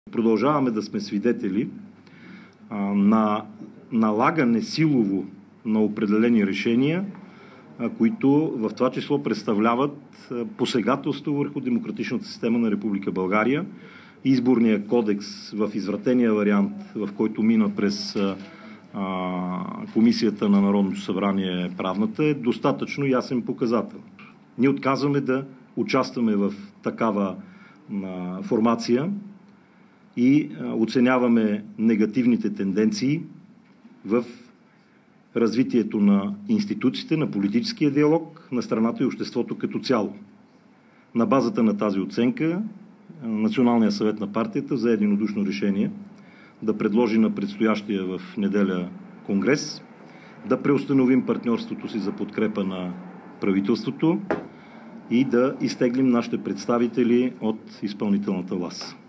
Продължаваме да сме свидетели на налагане силово на определени решения, които в това число представляват посегателство върху демократичната система на Република България. Изборният кодекс в извратения вариант, в който мина през Комисията на Народното събрание правната, е достатъчно ясен показател. Ние отказваме да участваме в такава формация и оценяваме негативните тенденции в развитието на институциите, на политическия диалог на страната и обществото като цяло. На базата на тази оценка Националният съвет на партията взе единодушно решение да предложи на предстоящия в неделя конгрес да преустановим партньорството си за подкрепа на правителството и да изтеглим нашите представители от изпълнителната власт.